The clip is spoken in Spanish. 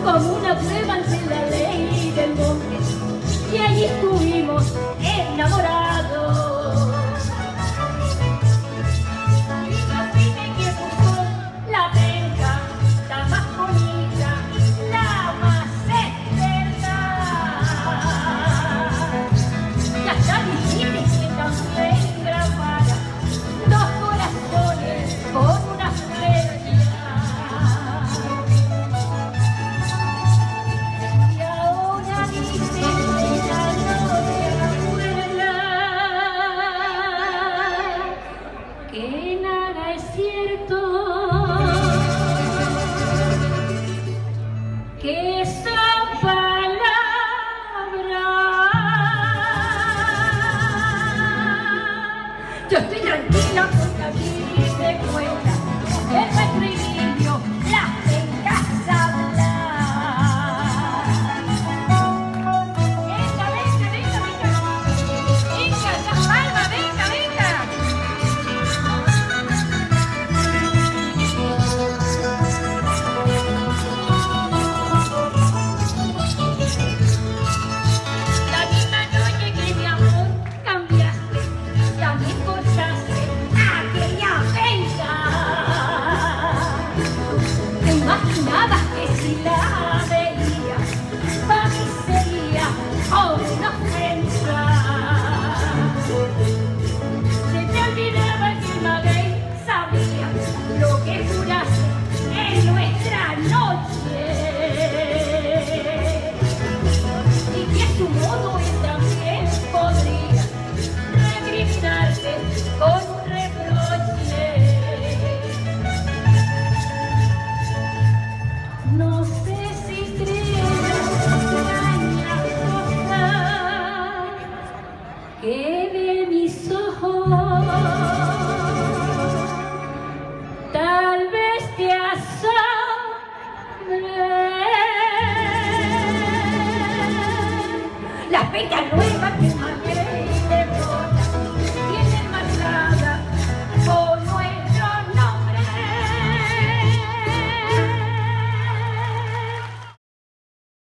como una prueba ante la ley del monte, y allí estuvimos enamorados. Que nada es cierto, que esa palabra yo estoy tranquila porque aquí se cuenta el nuestro idilio, las vengas a hablar. Venga, venga, venga, venga, venga, esa palma, venga, venga. Imaginabas que si la veías, para mí sería una ofensa. Se te olvidaba que una vez sabías lo que juraste en nuestra noche, y que a su modo él también podría recriminarte con un reproche. No sé si crees extraña cosa que de mis ojos tal vez te asombre. Las pecas nuevas que